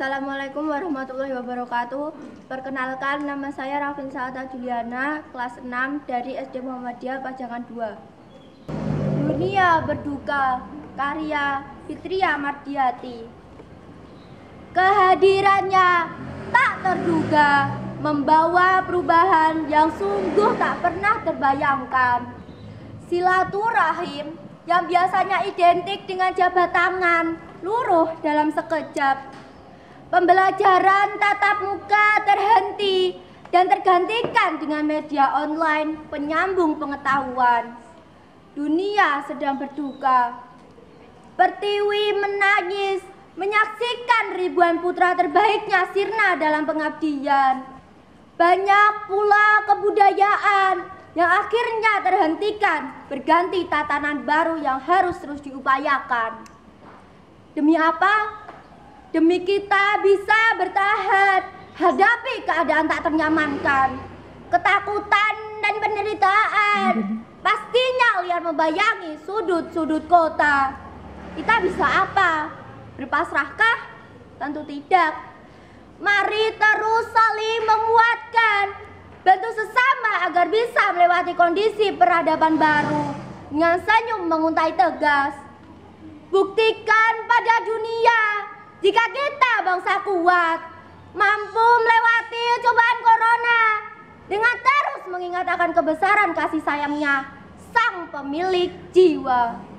Assalamualaikum warahmatullahi wabarakatuh. Perkenalkan, nama saya Rafin Saata Juliana, kelas 6 dari SD Muhammadiyah Pajangan 2. Dunia berduka, karya Fitria Mardiati. Kehadirannya tak terduga, membawa perubahan yang sungguh tak pernah terbayangkan. Silaturahim yang biasanya identik dengan jabat tangan, luruh dalam sekejap. Pembelajaran tatap muka terhenti dan tergantikan dengan media online penyambung pengetahuan. Dunia sedang berduka. Pertiwi menangis menyaksikan ribuan putra terbaiknya sirna dalam pengabdian. Banyak pula kebudayaan yang akhirnya terhentikan, berganti tatanan baru yang harus terus diupayakan. Demi apa? Demi kita bisa bertahan hadapi keadaan tak ternyamankan. Ketakutan dan penderitaan pastinya liar membayangi sudut-sudut kota. Kita bisa apa? Berpasrahkah? Tentu tidak. Mari terus saling menguatkan, bantu sesama agar bisa melewati kondisi peradaban baru dengan senyum menguntai tegas. Buktikan pada dunia jika kita bangsa kuat, mampu melewati cobaan corona dengan terus mengingat akan kebesaran kasih sayangnya Sang Pemilik Jiwa.